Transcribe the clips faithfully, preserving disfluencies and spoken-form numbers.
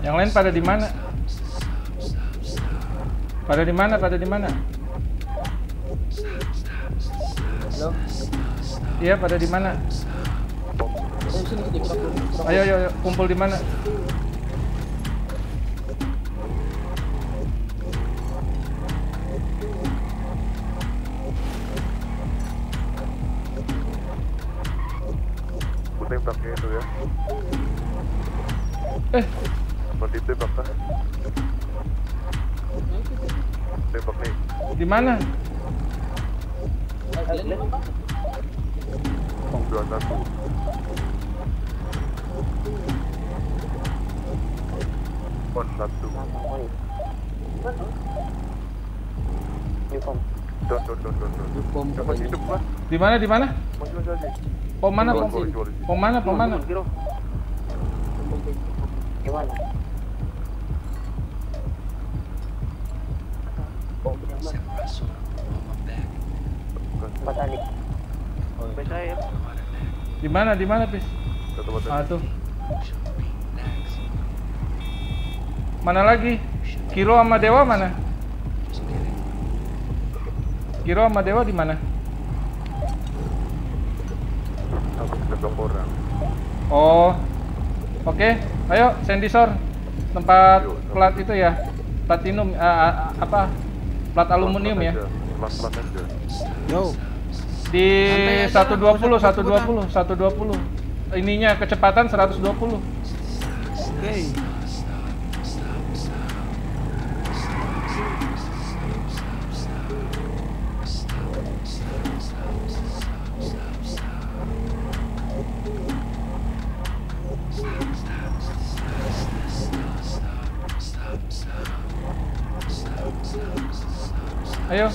Yang lain pada di mana? Pada di mana? Pada di mana? Halo. Iya, pada di mana? Ayo, ayo, ayo, kumpul di mana? Aku tembaknya itu ya. Eh, Mati tembak kah? Tembak nih. di mana? Dua satu. Pon satu. Don don don don don. Pom Dapat hidup lah. Di mana? Di mana? Masih masih aja. Pom mana? Pom, Keluar, keluar, keluar. pom mana? Pom mana? Gimana? Batalik. Saya Di mana? Di mana, Pis? satu batu. Ah, tuh. Mana lagi? Kiro sama Dewa mana? Kiro sama Dewa di mana? Aku tembak orang. Oh. Oke, ayo Sendisor. Tempat plat itu ya. Platinum ah, ah, apa? Plat aluminium ya. Pelan-pelan aja. Yo. Di seratus dua puluh, seratus dua puluh, seratus dua puluh. Ininya kecepatan seratus dua puluh. Oke. Ayo.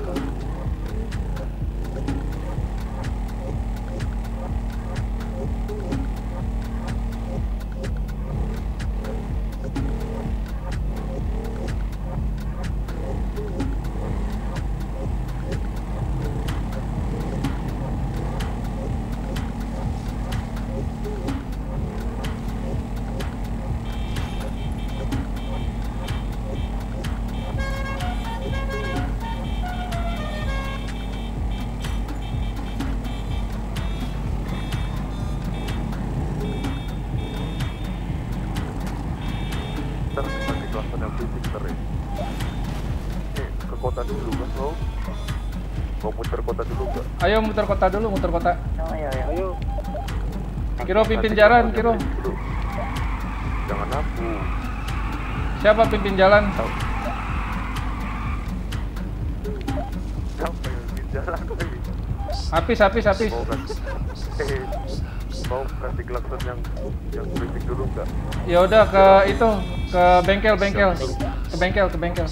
Ntar nanti kelasan yang fisik ntar ya. Eh, ke kota dulu kan kau? Mau muter kota dulu nggak? Ayo muter kota dulu, muter kota. Oh, ayo, ayo. Ayo. Kiro pimpin Nanti jalan, kau Kiro. nyamperin dulu. Jangan aku. Siapa pimpin jalan? Siapa yang bikin jalan lagi? Habis, habis, habis. Mau kasih, eh, mau kasih klakson yang yang berisik dulu nggak? Ya udah ke itu, ke bengkel, bengkel. Ke bengkel, ke bengkel.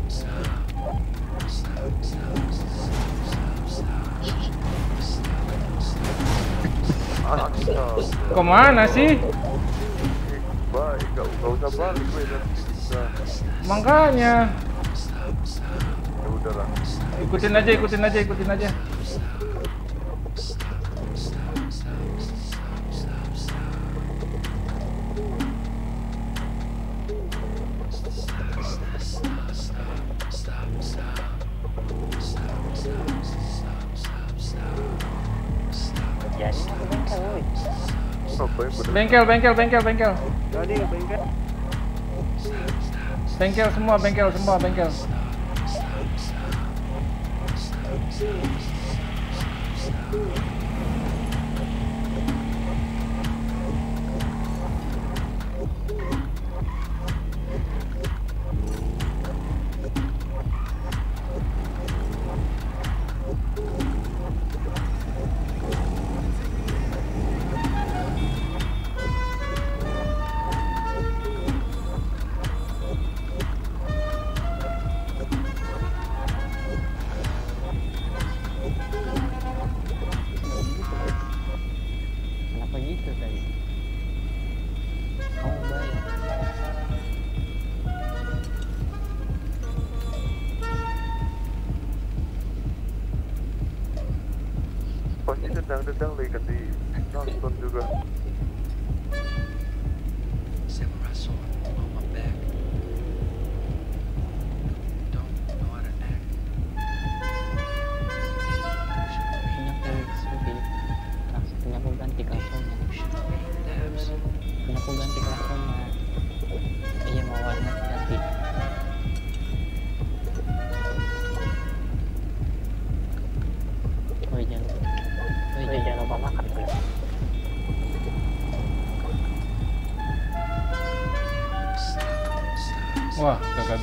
Astaga. Kemana sih? Baik, nggak nggak usah balik gue nanti bisa. Makanya. Ya udahlah. Ikutin aja, ikutin aja, ikutin aja. Jadi aku bengkel, woi. Apa yang bener? Bengkel, bengkel, bengkel, bengkel. Jadi bengkel. Bengkel semua, bengkel semua, bengkel. Kenapa gitu tadi? Oh, baik. Pasti tendang-tendang lagi ganti nonton juga. Samurai sword on my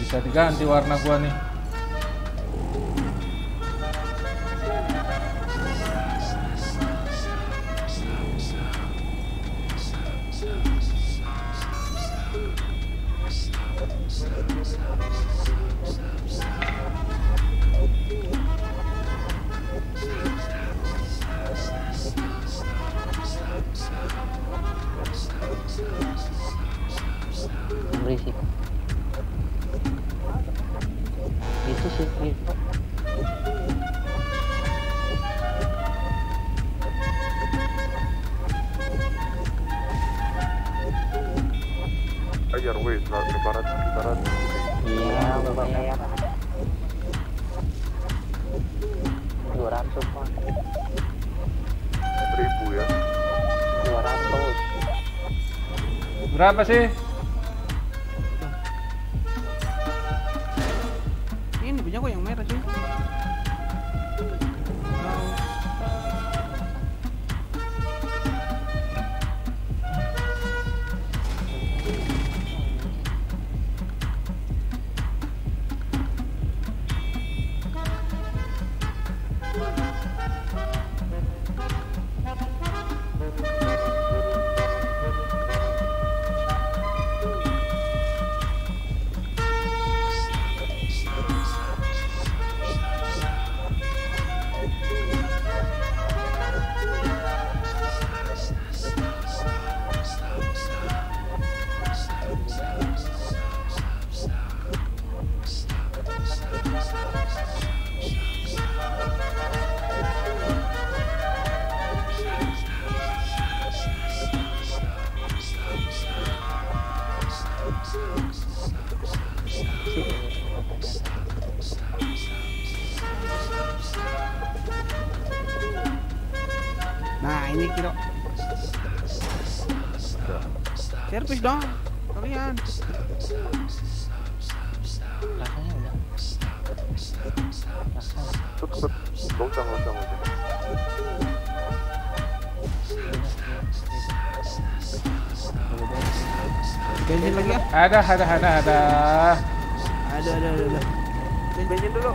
Bisa diganti warna gua nih. Berisik. Itu sih itu. Ajar weh, lebaran sekitaran Iya, bapak bayar. Dua ratus pak. seribu ya. Dua ratus. Berapa sih? Ini punya kok yang merah cuy. Nah ini kira servis dong kalian. Rasanya udah. Tut, tut. Gak usah, gak usah, gak usah. Bensin lagi ya? Ada, ada, ada, ada. Ada ada ada. ada. Bensin dulu.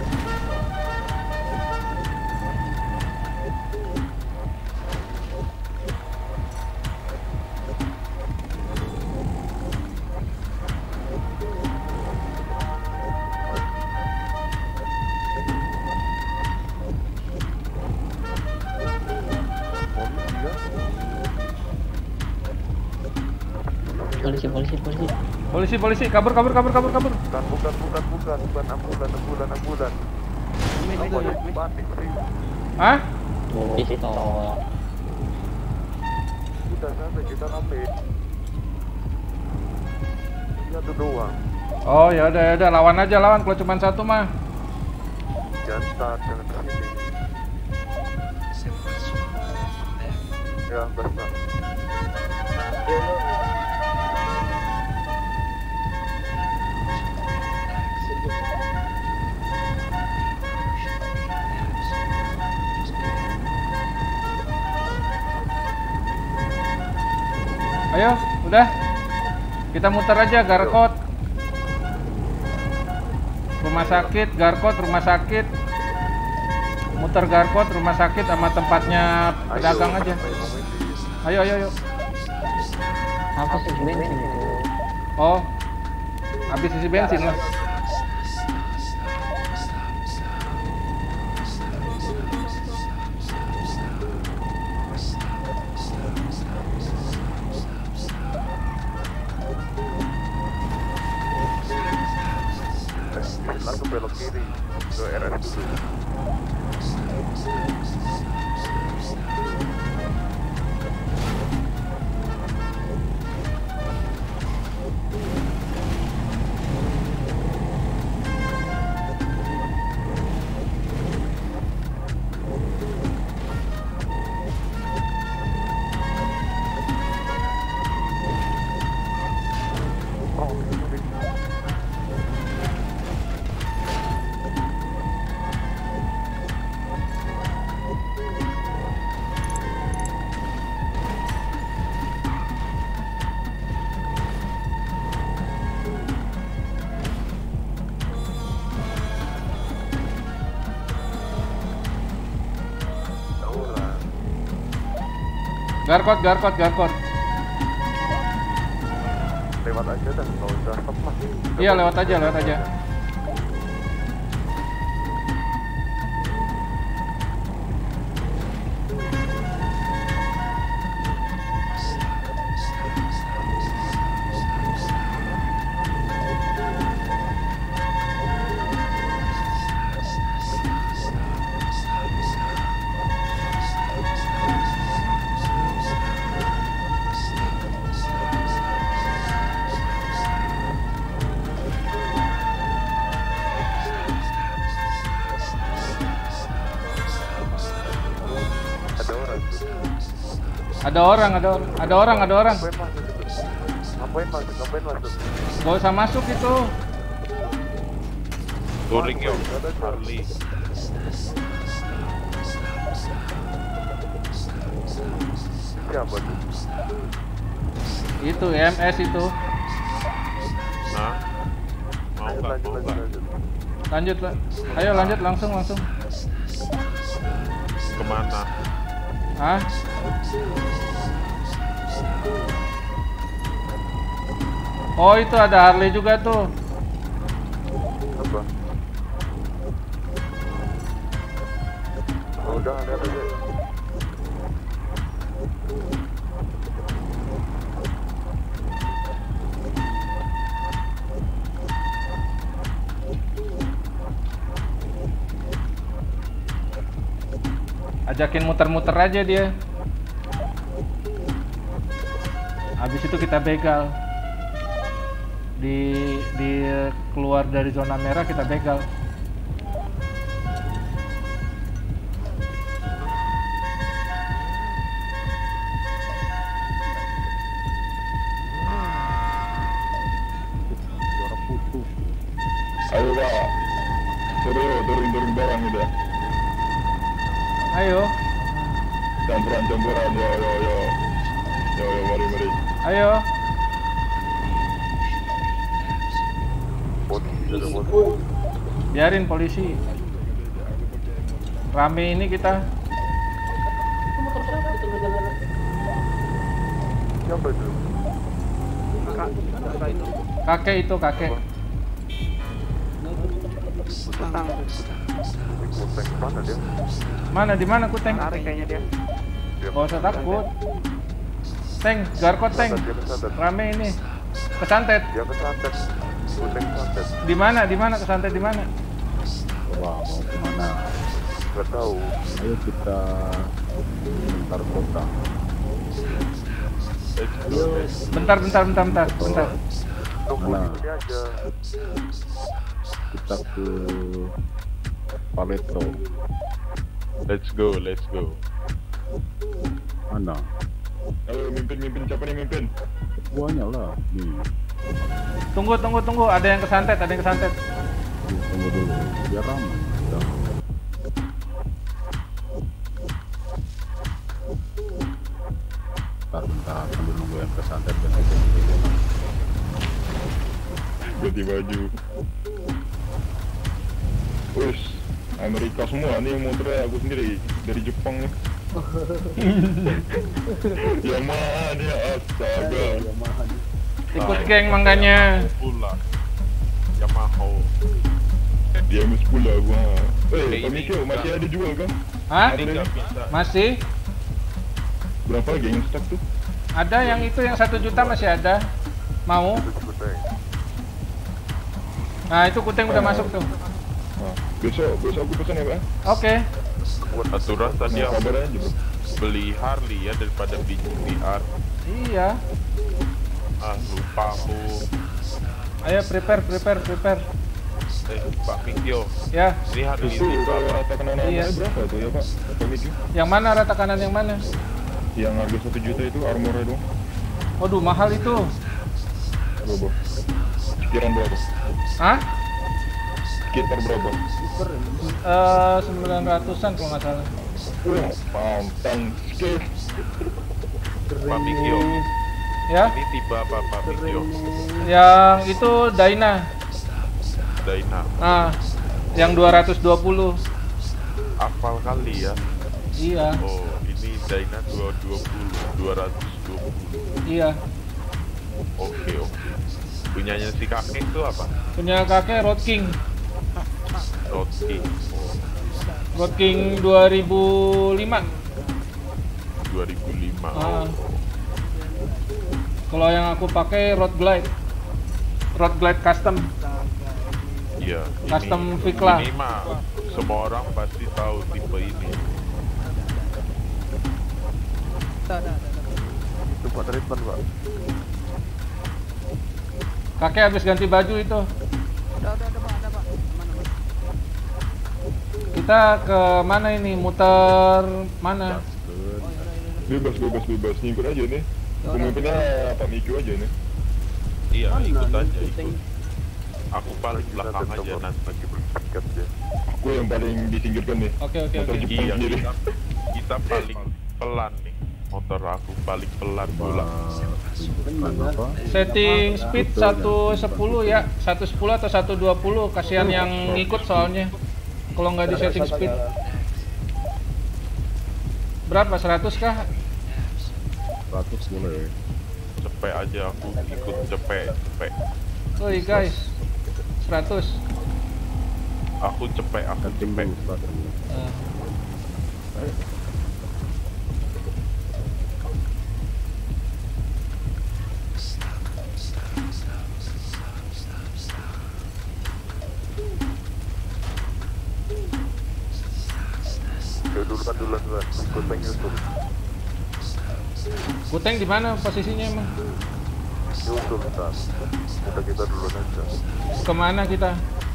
Polisi, polisi, polisi. Polisi, polisi, kabur, kabur, kabur, kabur, kabur. Bukan, bukan, bukan, bukan, bukan ambulan, ambulan, ambulan. Mes Apa itu ya? mes. Panik sih. Hah? Pistol. Udah sampai kita rame. Iya tuh doang. Oh ya udah, ya udah, lawan aja, lawan. Kalau cuma satu mah. Jangan, jangan kesini. Ya, bersama. Ayo, udah. Kita muter aja Garkot. Rumah sakit, Garkot, rumah sakit. Muter Garkot, rumah sakit sama tempatnya pedagang aja. Ayo, ayo, ayo. Apa sih bensin itu? Oh, habis isi bensin lah. Langsung belok kiri ke R S dulu. Oh, ini. Garkot, garkot, garkot. Lewat aja dah, nggak usah stop lah. Iya, lewat aja, lewat aja. Ada orang, ada orang, ada orang, ada orang. Ngapain masuk itu? Ngapain masuk? Ngapain masuk? Gak usah masuk itu. Touring yo, Harley. Siapa tuh? Itu M S itu. Nah, mau Lanjut, nggak? lanjut, Mau lanjut, nggak? lanjut. Lanjut lah. Ayo lanjut langsung langsung. Kemana? Hah? Oh itu ada Harley juga tuh. Apa? Oh, udah, lihat aja. Ajakin muter-muter aja dia. Habis itu kita begal. Di di keluar dari zona merah kita begal. Ayo Pak, turun, turun, turun barang udah. Ayo, Campuran, campuran, yo, yo, yo. Yo, yo, mari, mari. ayo. Polisi, ada polisi. Biarin polisi. Rame ini kita. Siapa itu? Kak, kakak itu. Kakek itu kakek. Utang. Ini kuteng mana dia? Mana di mana Kuteng? Tarik kayaknya dia. Dia Gak usah takut. Teng, garkot Teng. kesantet, dia kesantet. Rame ini. Kesantet. Dia kesantet. Kuteng kesantet. Di mana? Di mana kesantet di mana? Wah, mau kemana? Gak tahu. Ayo kita bentar kota. Bentar, bentar, bentar, bentar, bentar. Tunggu Mana? di sini aja. Kita ke Paleto. Let's go, let's go. Mana? Ayo, mimpin, mimpin, siapa nih mimpin? Ketuanya lah. Nih, Tunggu, tunggu, tunggu. Ada yang kesantet, ada yang kesantet. Nih, tunggu dulu. Biar ramai. Udah. Bentar, bentar. Sambil nunggu yang kesantet dan Ganti baju. Wih, Amerika semua nih motornya aku sendiri dari Jepang nih. Yamaha nih, astaga. Ikut geng makanya. Pula. Yamaha. Dia mis pula gua. Eh, Ini Pak Mikio juga. masih ada jual kan? Hah? Ini nggak bisa. Masih? Berapa lagi yang stok tuh? Ada yang itu yang satu juta masih ada. Mau? Itu kuteng. Nah itu Kuteng udah masuk tuh. Nah, besok, besok aku pesan ya Pak. Oke. Aturan tadi Nah, aku kabar aja bro. beli Harley ya daripada beli G T R. Iya. Ah, lupa aku. Ayo prepare, prepare, prepare. Eh, Pak Mikio. Ya. Ini Harley Itu ini kalau berapa? rata kena Iya. namanya berapa tuh ya Pak? Pak Mikio? Yang mana rata kanan yang mana? Yang harga satu juta itu armornya dong. Waduh mahal itu. Berapa? Sekiran berapa? Hah? Sekitar berapa? Eh sembilan ratusan kalau nggak salah. Wah, pantang skip. Pak Mikio. Ya. Ini tiba apa Pak Mikio? Yang itu Dyna. Dyna. Ah. Yang dua ratus dua puluh. Hafal kali ya. Iya. Oh, ini ini Dyna dua ratus dua puluh, dua ratus dua puluh. Iya. Oke oke. Punyanya si kakek itu apa? Punya kakek Road King. Road King. Road King dua ribu lima. dua ribu lima. Ah. Kalau yang aku pakai Road Glide. Road Glide custom. Iya. ini- Custom Vikla. Ini mah semua orang pasti tahu tipe ini. Itu Pak treatment Pak. Kakek habis ganti baju itu. Udah, udah, udah, Pak, ada, Pak. Mana, Pak? Kita ke mana ini? Muter mana? Bebas, bebas, bebas. Ngikut aja nih. Pemimpinnya Pak Mikio aja nih. Iya Mana ikut aja ikutin? ikut. Aku paling belakang Kita aja tetap nanti. lagi bersekat ya. Aku yang paling disingkirkan nih. Oke oke Motor oke. Jepang Iya sendiri. kita, kita paling pelan nih. Motor aku paling pelan pula. Apa? Setting speed seratus sepuluh ya, seratus sepuluh atau seratus dua puluh. Kasihan yang ngikut soalnya. Kalau nggak di setting speed. Berapa? seratus kah? seratus boleh. Cepet aja aku ikut cepet cepet. Woi guys, seratus. Aku cepet aku Kencing cepet. dulu Pak. Nah, Oke, duluan duluan duluan. Ikut Bang Yusuf. Guteng di mana posisinya emang? Yusuf ntar. Kita kita duluan aja. Kemana kita?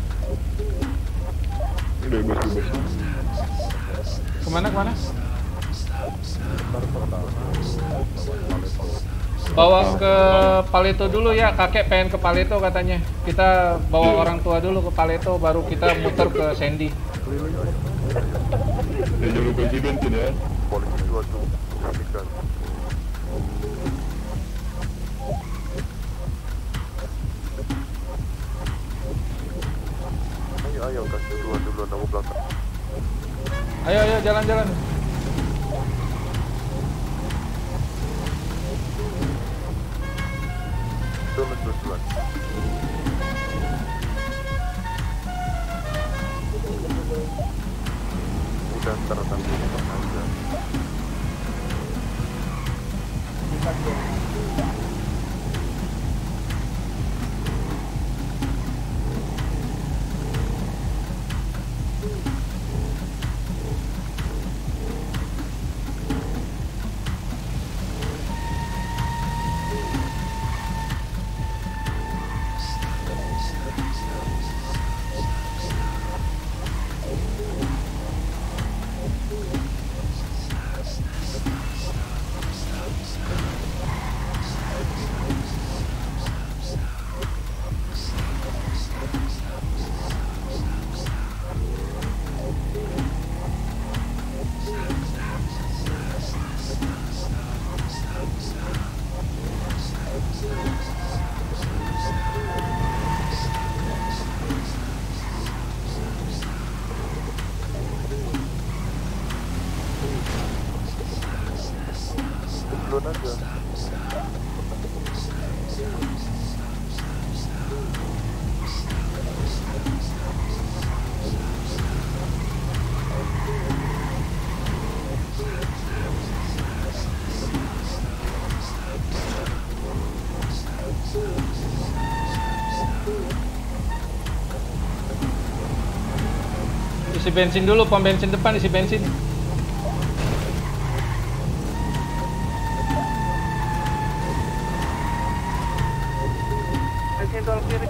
Bebas, bebas. Kemana kemana? Bawa ke Paleto dulu ya, kakek pengen ke Paleto katanya. Kita bawa orang tua dulu ke Paleto, baru kita muter ke Sandy. Dan jangan lupa isi bensin ya. Polisi dua tuh. Perhatikan. Ayo ayo kasih duluan duluan aku belakang. Ayo ayo jalan-jalan. Duluan duluan duluan. Udah ntar nanti aja. Duluan aja. Isi bensin dulu, pom bensin depan isi bensin. Bensin tol kiri.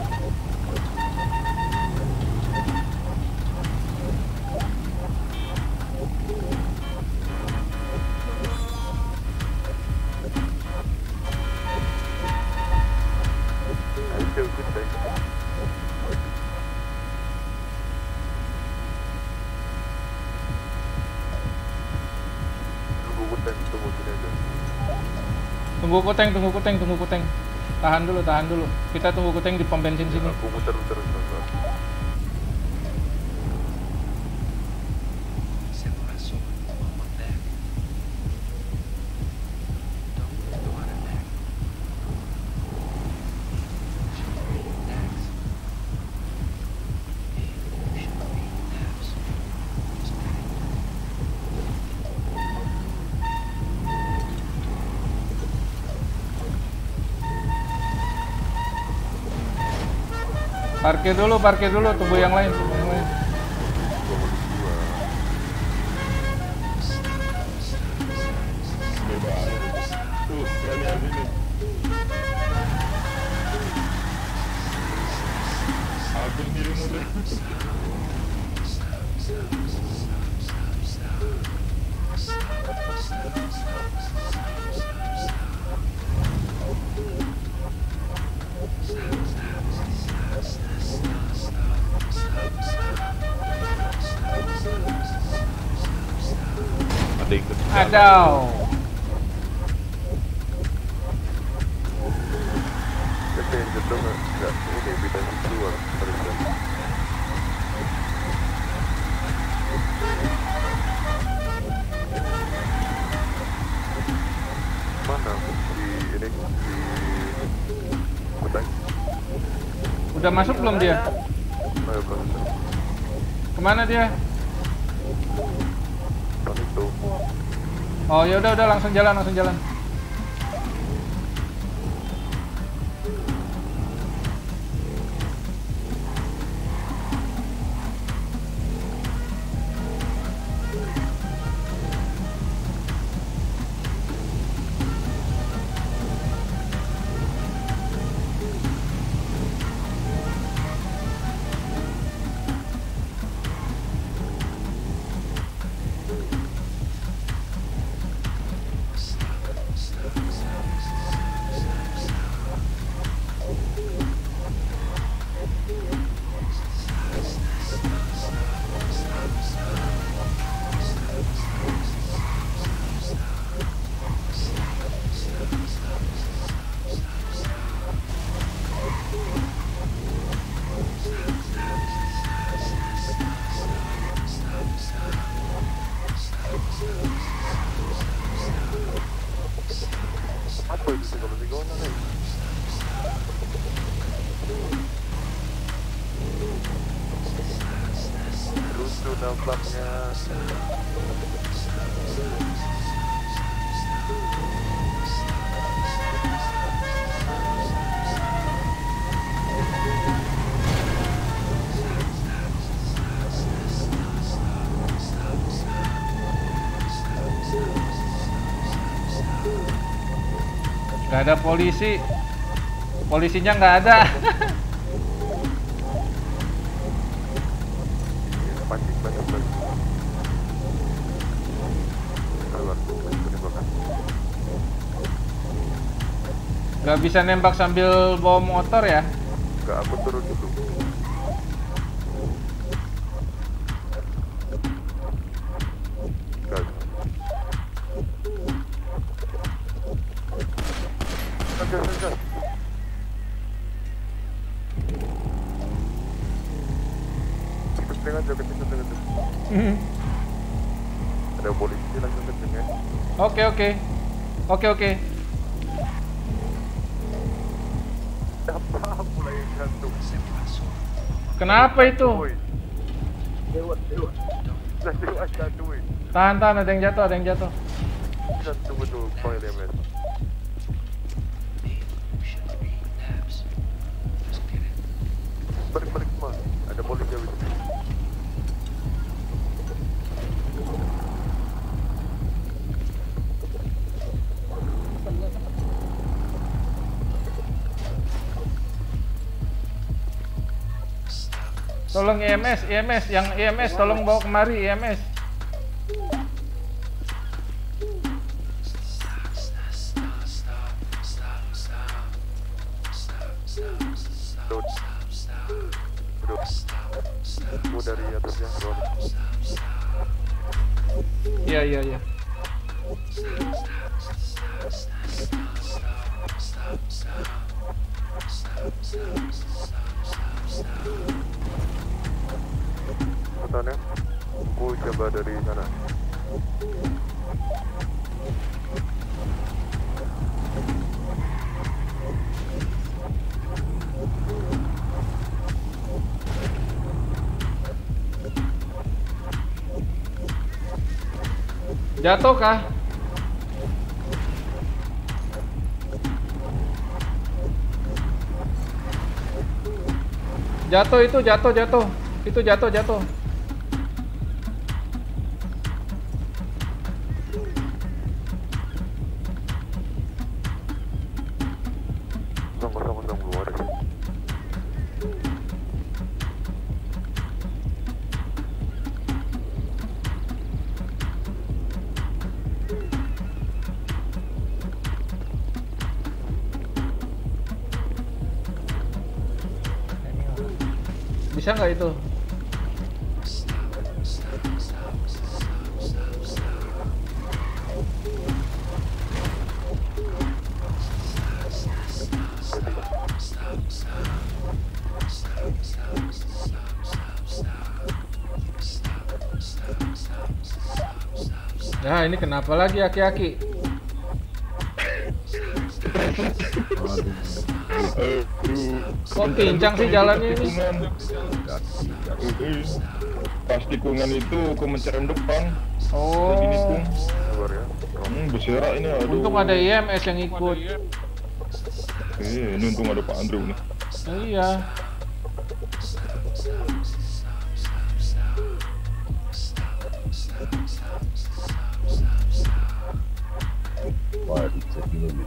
Ayo kita. Tunggu kuteng, tunggu sini aja. Tunggu kuteng, tunggu kuteng, tunggu kuteng. Tahan dulu, tahan dulu. Kita tunggu kuteng di pom bensin sini. Aku muter-muter sebentar. Parkir dulu, parkir dulu, tunggu yang lain, tunggu yang lain. Bebas. Tuh, berani aja nih. Aku sendiri motor. Ada yang ketinggalan. Adaw. Kasi yang jatuh nggak nggak ini beda keluar mereka. Mana di ini di Betang? Udah masuk belum dia? Ayo bang, Kemana dia? tahun itu. Oh ya udah udah langsung jalan, langsung jalan. Apa itu sih kalau tiga orang nih? Lucu nampaknya. Gak ada polisi. Polisinya nggak ada. Pancing banget bang. Keluar, penembakan. Gak bisa nembak sambil bawa motor ya? Enggak, aku turun dulu. Gas. Gas, gas, gas. Kenceng aja, kenceng, kenceng, kenceng. Ada polisi langsung kenceng ya. Oke oke. Oke oke. Apa mulai jantung? Kenapa itu? Woi. Lewat, lewat. Lah lewat jantung, woi. Tahan tahan, ada yang jatuh, ada yang jatuh. Jantung betul, Pak Elemen. Balik, balik semua. Ada polisi habis. Tolong I M S, I M S, yang I M S tolong bawa kemari I M S. Load. Duduk. Aku dari atasnya, bro. Iya iya iya. Pertahannya, aku coba dari sana. Jatuh kah? Jatuh itu, jatuh, jatuh. Itu jatuh, jatuh. Kosong-kosong keluar. Bisa nggak itu? Ya ini kenapa lagi aki-aki? Kok pincang sih jalannya ini? Pas tikungan itu kemenceran depan. Oh. Lagi nikung. Keluar ya. Hmm, berserak ini, aduh. Untung ada I M S yang ikut. Eh, ini untung ada Pak Andrew nih. Oh, iya. Wah, dicek dulu.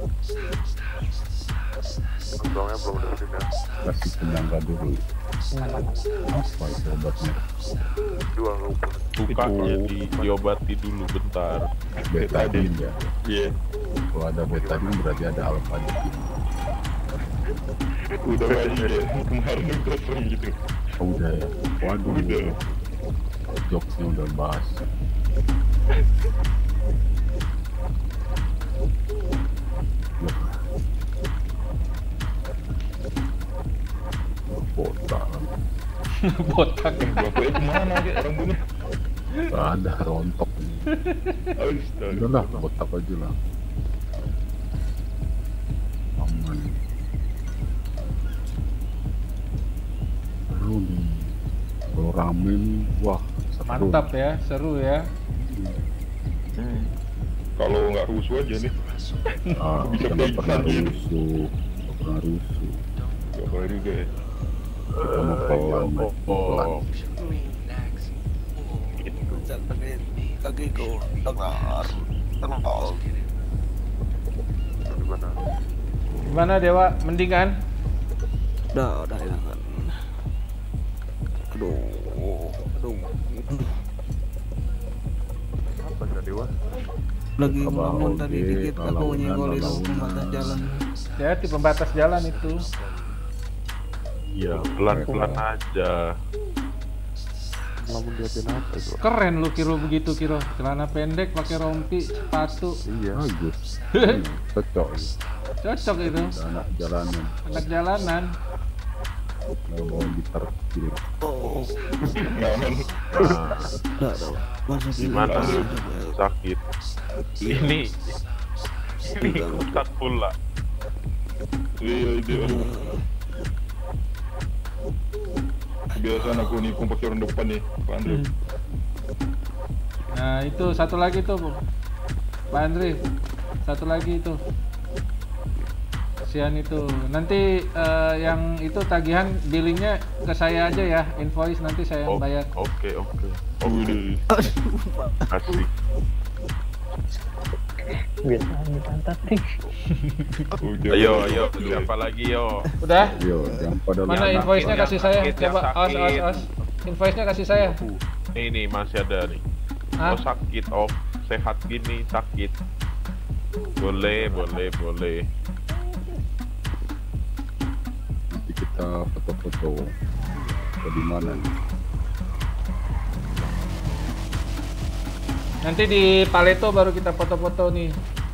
Untungnya belum ada sini ya. Kasih penyangga dulu. Apa itu obatnya? Dua rumput. Bukanya di, diobati dulu bentar. Betadine ya. Iya. Kalau ada betadine berarti ada alpha di sini. Udah lagi ya. Kemarin udah sering gitu. Oh, udah ya. Waduh. Udah. Jokesnya udah bahas. Botak. Botak. Bapaknya kemana kayak orang bunuh? Gak ada rontok. Astaga. Udah lah, botak aja lah. Aman. Seru nih. Kalau rame nih, wah seru. Mantap ya, seru ya. Hmm. Kalau nggak rusuh aja nih. Ah, Bisa kita nggak pernah pingsan gitu. rusuh. Nggak pernah rusuh. Gak boleh juga ya. Kita mau pelan, Oh, pelan. oh. Kakiku dengar terus. Di mana? Gimana Dewa? Mending kan? Udah, udah enakan. Aduh, aduh. Apa sih Dewa? Lagi Ke bawah, ngelamun tadi oke. dikit aku Launan, nyenggol itu launan. pembatas jalan. Ya di pembatas jalan itu. Iya, pelan-pelan aja. Ngelamun liatin apa itu? Keren lu Kiro begitu Kiro. Celana pendek, pakai rompi, sepatu. Iya. Bagus. Hmm, cocok. Cocok itu. Anak jalanan. Anak jalanan. Nggak mau gitar kiri. Oh, Ngamen. Nah, udah, udah. Masuk gimana? Sakit. Ini ini ustad pula. Iya, itu. Kebiasaan aku nikung pakai orang depan nih, Pak Andrew. Nah itu satu lagi tuh Pak Andri. Satu lagi itu. Kasihan itu. Nanti eh, yang itu tagihan billingnya ke saya aja ya. Invoice nanti saya yang Oh, bayar. Oke, oke. Udah. Asik. Biasa dipantat nih. Udah. Ayo, ayo. Siapa lagi yo? Udah? Yo, jangan pada Mana lama. invoice-nya yang kasih saya? sakit, yang Coba awas awas sakit. awas. Invoice-nya kasih saya. Nih, nih masih ada nih. Hah? Oh sakit, oh sehat gini sakit. Boleh, boleh, boleh. Nanti kita foto-foto. Ke di mana nih? Nanti di Paleto baru kita foto-foto nih.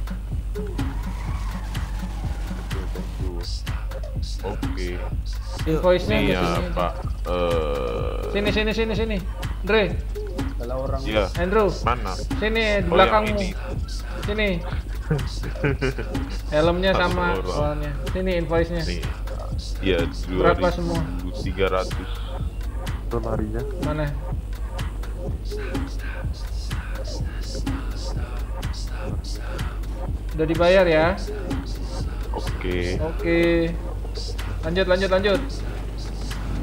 Oke. Invoice-nya Ini ke ya sini. Pak. Eh, Sini sini sini sini. Andre, Iya. Andrew, Mana? sini di Oh, yang belakangmu. ini. Sini. Helmnya Satu sama orang. soalnya. Sini invoice-nya. Nih. Iya, Berapa semua? tiga ratus. Lemarinya. Mana? Udah dibayar ya? Oke. Oke. Lanjut lanjut lanjut.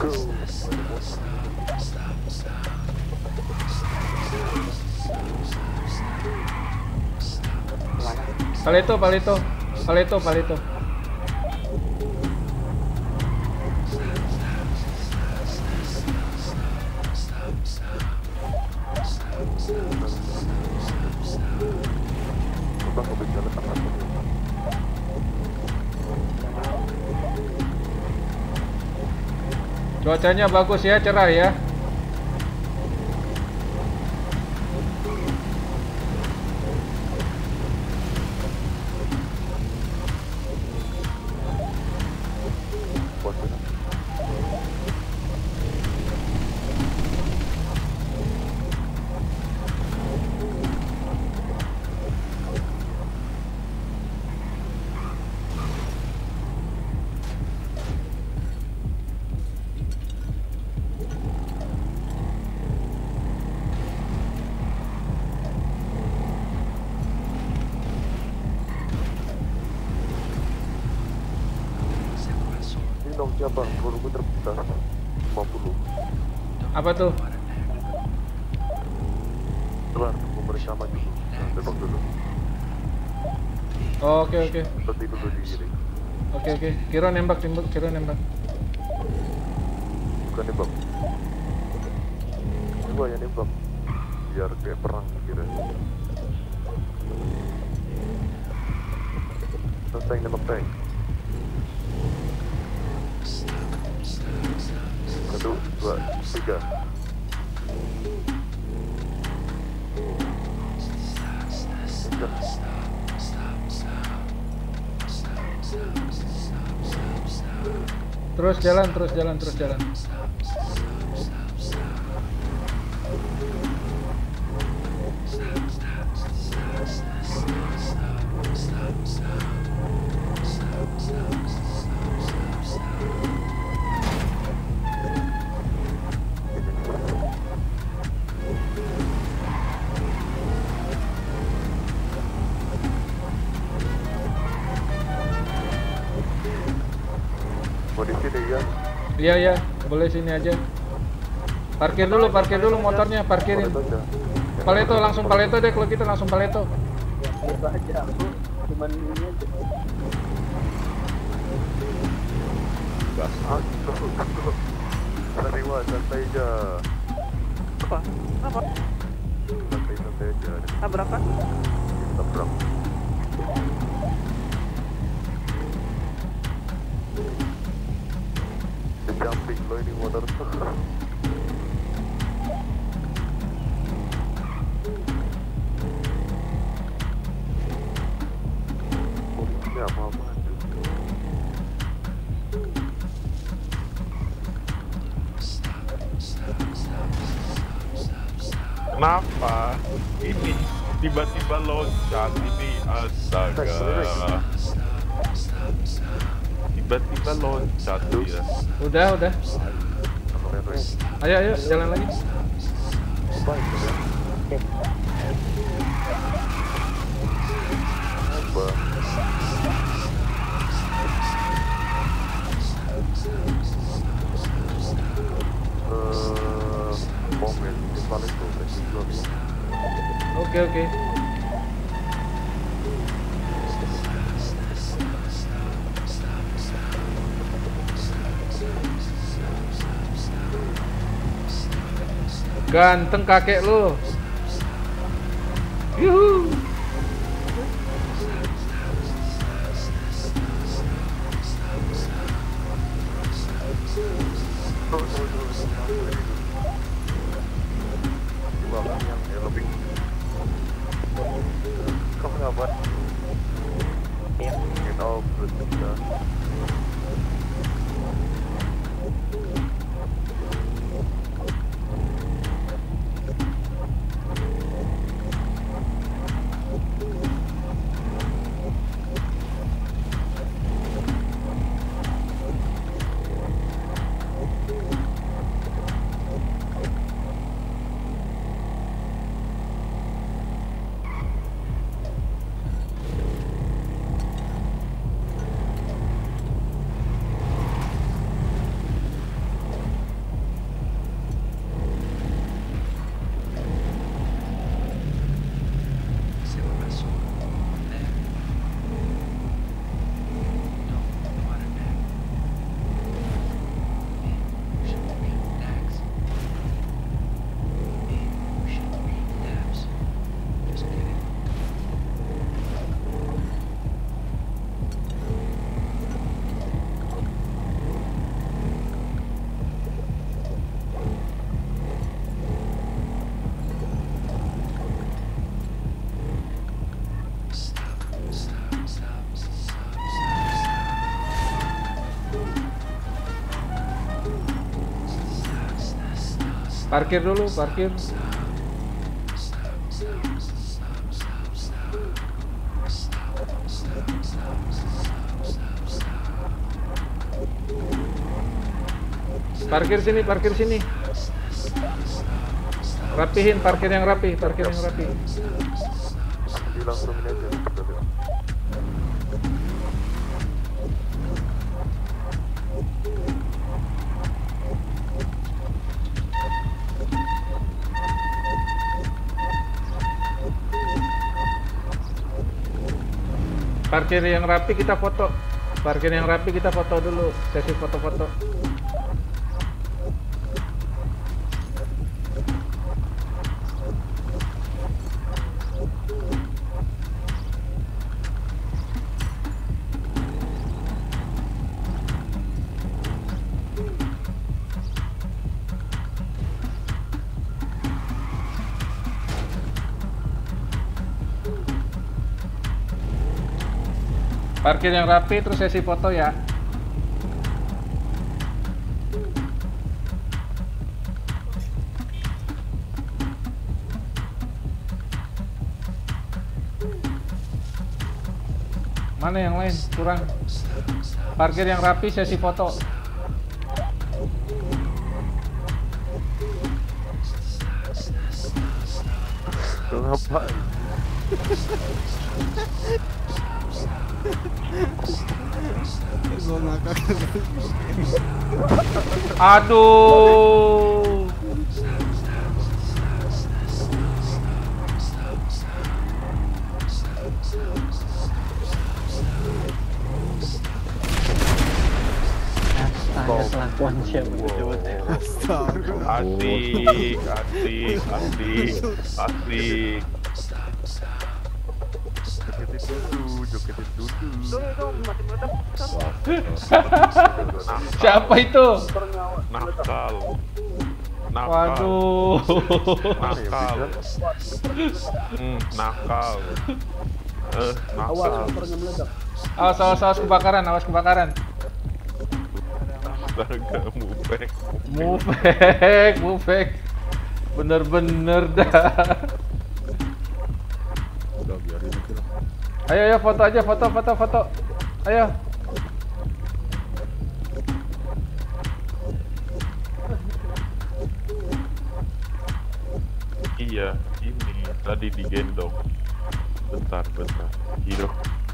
Paleto, paleto, paleto, paleto. Bang, mobil jalan tengah tuh. Cuacanya bagus ya, cerah ya. Ini nongnya bang, peluru terbuka lima puluh. Apa tuh? Keluar, memeriksa maju dulu. Nah, tembak dulu. Oh, oke oke. Berhenti dulu di kiri. Oke oke. Kira nembak, nembak, kira nembak. Bukan nembak. Gua yang nembak. Biar kayak perang kira. Selesai nembak tank. Satu, dua, tiga. Tiga. Terus jalan, terus jalan, terus jalan. Mau di sini ya? Iya iya, boleh sini aja. Parkir dulu, parkir dulu motornya, parkirin. Boleh aja. Paleto, langsung paleto deh kalau gitu, langsung paleto. Itu aja aku cuman ini aja. Gas. Ah, tunggu, tunggu. Santai santai aja. Apa? Apa? Santai santai aja. Tabrakan? Tabrak. The jumping lo ini motor. Polisinya apa-apa. Kenapa? Ini tiba-tiba loncat ini, astaga. Tiba-tiba loncat dia. Udah, udah. Ayo, ayo, jalan lagi. Baik, ya. Apa? Eh, momen di paling tuh, belum. Oke, oke. Ganteng kakek lu. Yuhu. Yang lebih. Kamu ngapain? Iya. Kita bertiga. Parkir dulu, parkir. Parkir sini, parkir sini. Rapihin, parkir yang rapi, parkir yang rapi. Aku bilang suruh ini aja. Parkir yang rapi kita foto. Parkir yang rapi kita foto dulu. Sesi foto-foto. Parkir yang rapi terus sesi foto ya. Mana yang lain? Kurang. Parkir yang rapi sesi foto. Tuh ngapain? Gua ngakak. Aduh. Astaga, kelakuan siapa coba. Astaga. Asik, asik, asik, asik. Joketin dulu, joketin dulu. Tuh, tuh, mati meledak. Siapa itu? Nakal. Nakal. Waduh. Nakal. Hmm, nakal. Eh, Awas, nakal. motornya meledak. Awas, awas, awas kebakaran, awas kebakaran. Astaga, mubek. Mufek, mufek. Bener-bener dah. Udah biarin aja lah. Ayo, ayo foto aja, foto, foto, foto. Ayo. Iya, ini tadi digendong. Bentar, bentar. Hiro.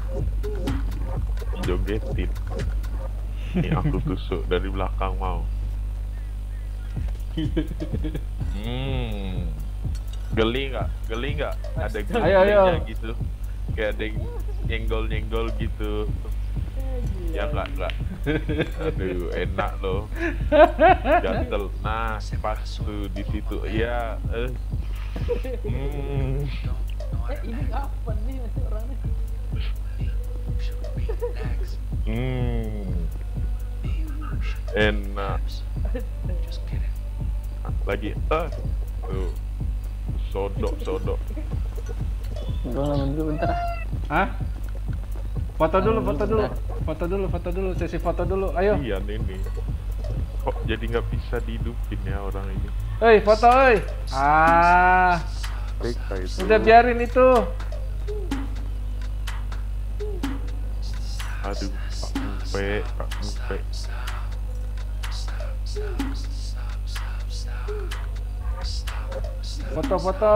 Dijogetin. Ini aku tusuk dari belakang mau. Hmm. Geli nggak? Geli nggak? Ada Ayo, ayo. gelinya gitu. Kayak ada yang nyenggol-nyenggol gitu. Ya nggak, nggak. Aduh, enak loh. Gatel. Nah, pas tuh di situ. Ya, eh. Hmm. Ini kapan nih orangnya? Hmm. Enak. Lagi ah. Tuh. Sodok, sodok. Gua ngalamin dulu bentar. Hah? Foto dulu, foto dulu. Foto dulu, foto dulu, sesi foto dulu. Ayo. Iya ini. Kok jadi nggak bisa dihidupin ya orang ini? Hei, foto, hei. Ah. Mereka itu. Udah biarin itu. Aduh, Pak Mupe, Pak Mupe. Foto-foto.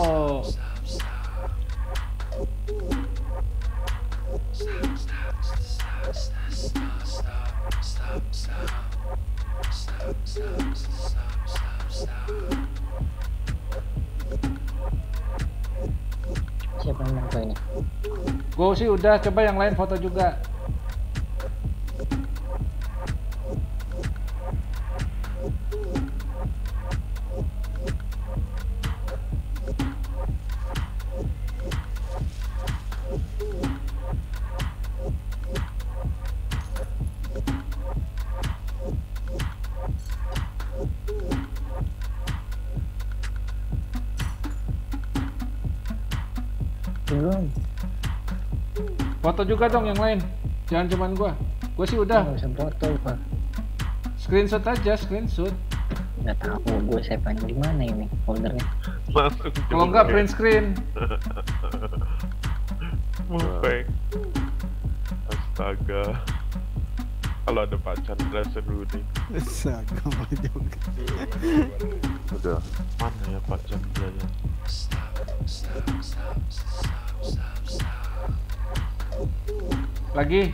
Siapa yang foto ini? Gue sih udah, coba yang lain foto juga. Belum. Foto juga dong yang lain. Jangan cuman gua. Gua sih udah. Nggak bisa foto, Pak. Screenshot aja, screenshot. Nggak tahu gue save-nya di mana ini foldernya. Langsung Kalau nggak print screen. Mupeng. Astaga. Kalau ada Pak Chandra seru nih. Sama juga. Udah. Mana ya Pak Chandra ya? Lagi.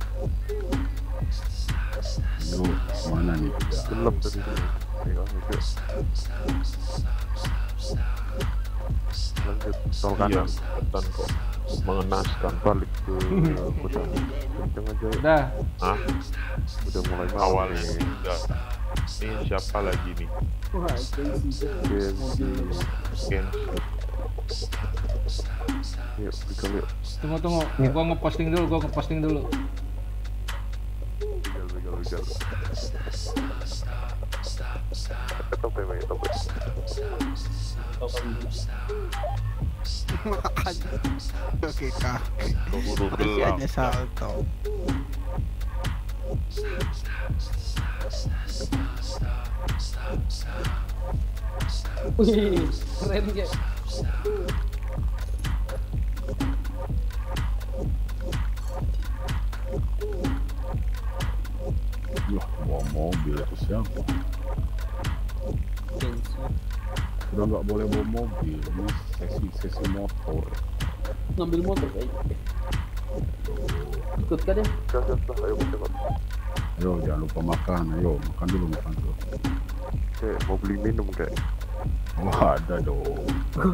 Yo, mana nih? Gelap tadi tuh. Pegang itu. Lanjut. Tol Iya, kanan. ketan kok. Mengenaskan. Balik ke kota. Kenceng aja ya. Udah. Hah? Udah mulai malam Awalnya nih. udah. Ini siapa lagi nih? Wah, crazy. Gensi. Ken. Yuk, tinggal yuk. Tunggu tunggu. Gua ngeposting dulu, gua ngeposting dulu. Tinggal, tinggal, tinggal. Tope, Mei, tope. Oke kakek. Keburu Masih gelap. aja salto. Wih, keren ya. Wah, bawa mobil itu siapa? Udah nggak boleh bawa mobil, ini sesi sesi motor. Ngambil motor kayaknya. Ikut kan ya? Dah, dah, dah. Ayo, cepat. Ayo jangan lupa makan, ayo makan dulu makan dulu. Kek, mau beli minum kek? Wah ada dong.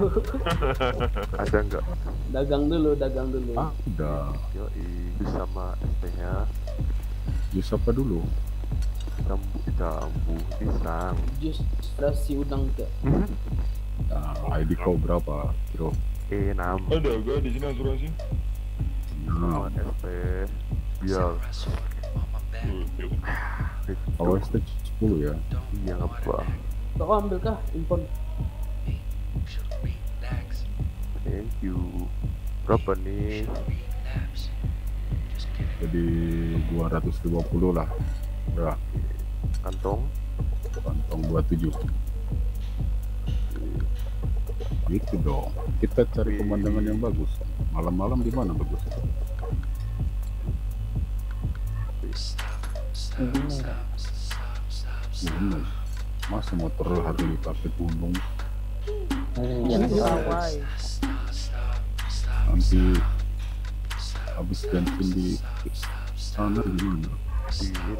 Ada nggak? Dagang dulu, dagang dulu. Ada. Yoi, jus sama es tehnya. Jus apa dulu? Jambu, jambu, pisang. Jus rasi udang ke. Nah, I D kau berapa, Bro? E enam Ada gak di sini asuransi? sama Nah, es teh. Biar. kalau S T sepuluh ya. Iya apa? Kau ambil kah impor? Thank you. Berapa nih? Jadi dua ratus lima puluh lah. Ya, Kantong. kantong dua puluh tujuh. Gitu dong. Kita cari pemandangan yang bagus. Malam-malam di mana bagus? Gunung enggak? Gunung. Masa motor harus dipakai gunung? Jangan sawai. Nanti habis bensin di sana gimana? Di ini.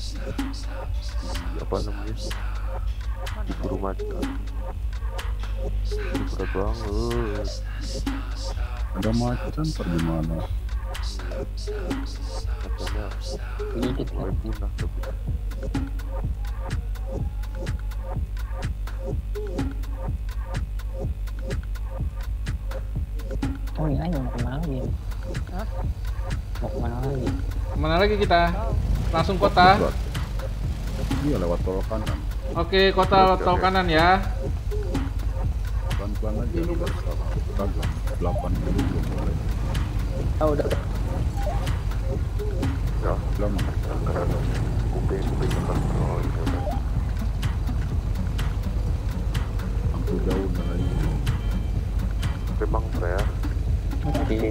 Di apa namanya? Di Purwakarta. Berat banget. Ada macan per di mana? Katanya Sedikit kan? mulai punah tapi. Oh iya, mau kemana lagi? Hah? Mau kemana lagi? Kemana lagi kita? Langsung kota. Iya lewat tol kanan. Oke, kota tol kanan ya. Pelan-pelan aja. Kagak. delapan puluh belum boleh. Oh udah. Ya, Belum. kuping kuping tekan. Oh iya udah. Hampir jauh dan lagi. Memang saya Oke.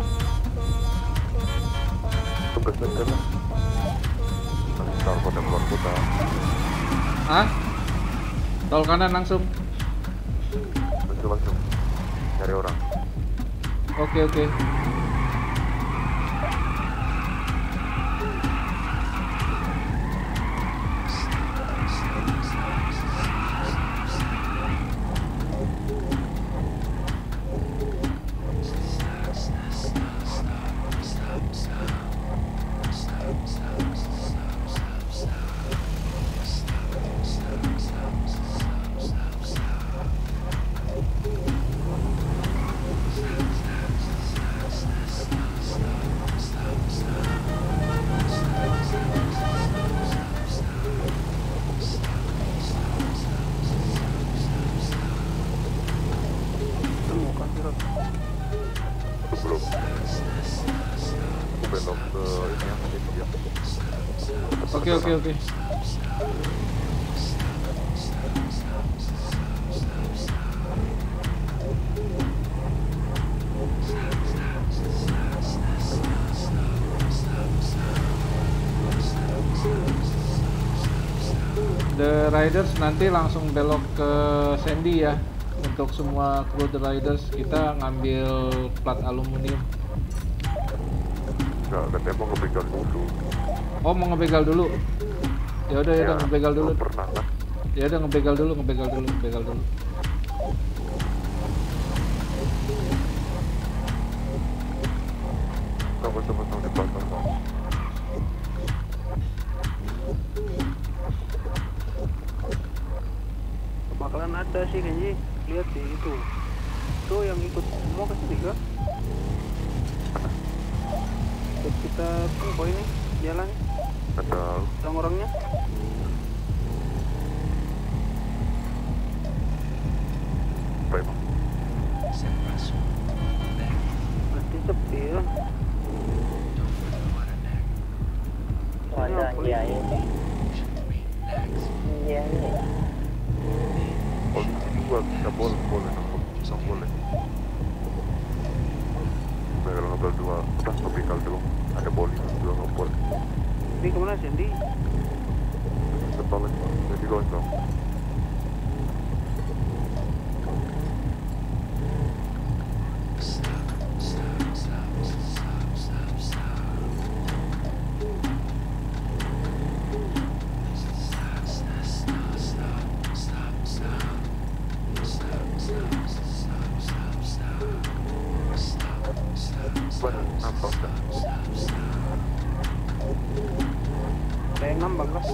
tugas aja lah. Ntar pada keluar kota. Hah? Tol kanan langsung. Langsung langsung cari orang. Oke, oke. Belum. Aku belok ke ini ya, ini ya. Oke, oke, oke. The Riders nanti langsung belok ke Sandy ya. Untuk semua kru The Riders kita ngambil plat aluminium. Enggak, katanya mau ngebegal dulu. Oh, mau ngebegal dulu. Ya udah ya udah ngebegal dulu. Pernah kan? Ya udah ngebegal dulu, ngebegal dulu, ngebegal dulu. Sama-sama di belakang mau. Bakalan ada sih Kenji. Lihat sih itu. Tuh yang ikut semua ke sini kah? Ikut kita tuh ini jalan. Ada Orang-orangnya. apa emang? Pasti sepi ya. Ada iya ini. Iya ini. Polisi juga bisa boleh, boleh, nangkep, bisa boleh. Kalau ngebel dua, udah ngebekal dulu. Ada polisi juga nggak boleh. Ini kemana Sandy? Ketolak, jadi loncong. Nampak dah. Ada yang nambang kah?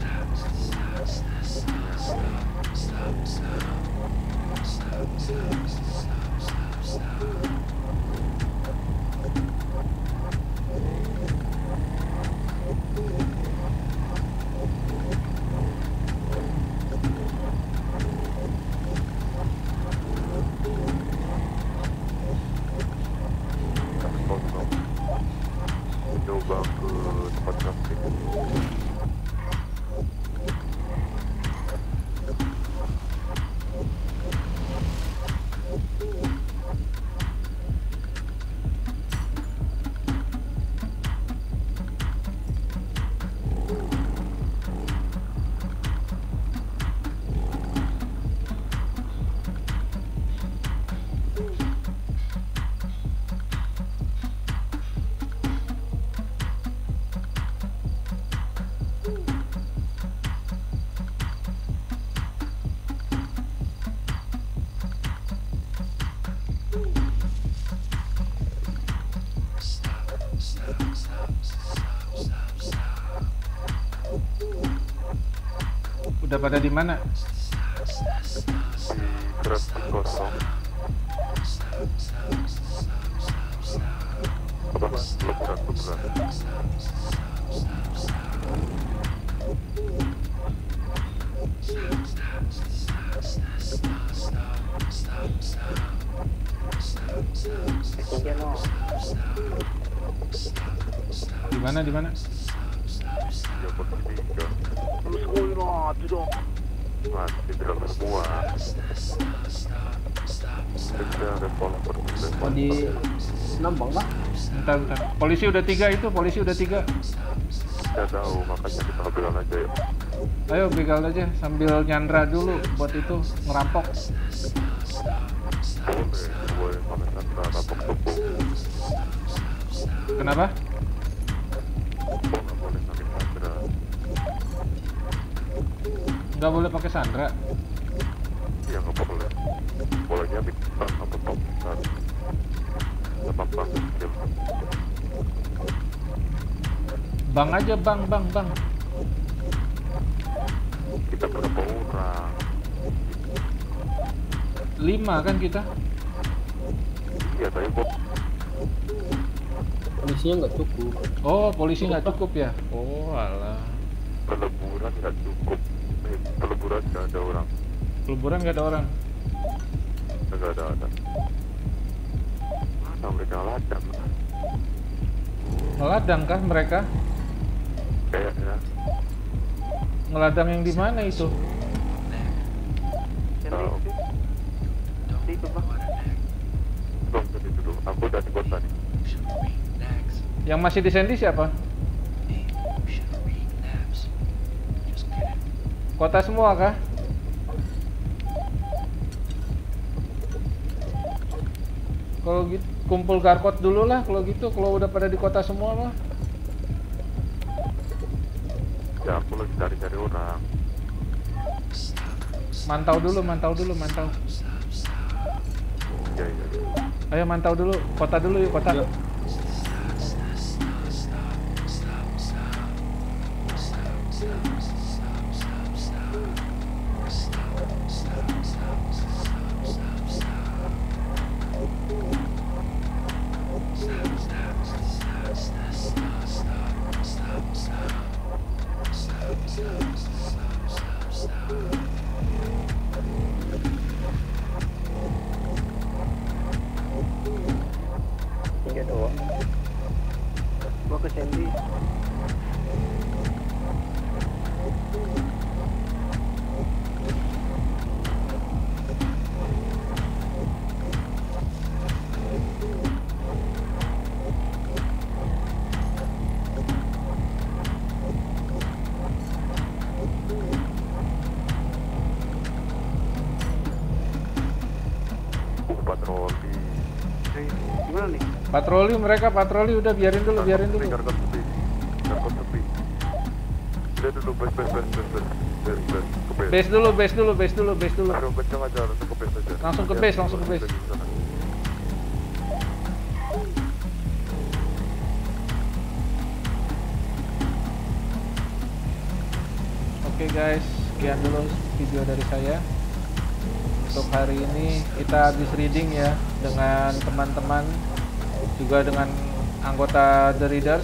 Coba ke tempat trafik. Udah pada di mana? Di keras kosong. Apa? Leburan, leburan. Di mana di mana? Ya begini kan. Terus woi lah, tuh dong. Masih tidak semua. Kita ada revolver. Oh di nambang kah? Bentar bentar. Polisi udah tiga itu, polisi udah tiga. Saya tahu, makanya kita bilang aja yuk. Ayo begal aja sambil nyandra dulu buat itu ngerampok. Boleh, boleh. Mana Sandra rapok tepung. Kenapa? Oh, nggak boleh sambil Sandra. Nggak boleh pakai Sandra. Iya, nggak boleh. Bolehnya bintang apa top besar. Tetap bang kecil. Bang aja bang bang bang. Kita berapa orang? Lima kan kita? Iya, tapi kok Polisinya nggak cukup. Oh polisi nggak cukup ya? Oh alah. peleburan nggak cukup. Eh, peleburan nggak ada orang. Peleburan nggak ada orang. Nggak ada ada. Mana mereka ladang? Ngeladang kah mereka? Kayaknya. Ngeladang yang di mana itu? Tahu. Di itu bang. Belum jadi dulu. Aku udah di kota nih. Yang masih di Sandy siapa? Kota semua kah? Kalau gitu kumpul garkot dulu lah kalau gitu, kalau udah pada di kota semua mah. Ya aku lagi cari-cari orang. Mantau dulu, mantau dulu, mantau. Iya iya. Ayo mantau dulu, kota dulu yuk, kota. Tiga doang. Gua ke Sandy. Patroli. Eh, gimana nih? Patroli mereka, patroli udah biarin dulu, biarin dulu. Garkot sepi. Garkot sepi. Udah dulu base base base base base base base ke base. Base dulu, base dulu, base dulu, base dulu. Aduh kencang aja langsung ke base aja. Langsung ke base, langsung ke base. Di sana. Oke guys, sekian dulu video dari saya. Untuk hari ini kita habis reading ya dengan teman-teman, juga dengan anggota The Readers,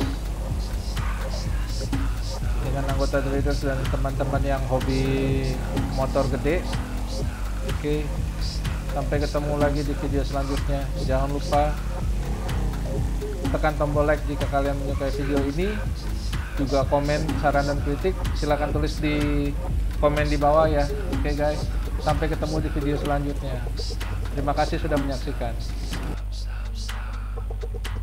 dengan anggota The Readers dan teman-teman yang hobi motor gede. Oke, sampai ketemu lagi di video selanjutnya. Jangan lupa tekan tombol like jika kalian menyukai video ini. Juga komen, saran dan kritik silahkan tulis di komen di bawah ya. Oke guys, sampai ketemu di video selanjutnya. Terima kasih sudah menyaksikan.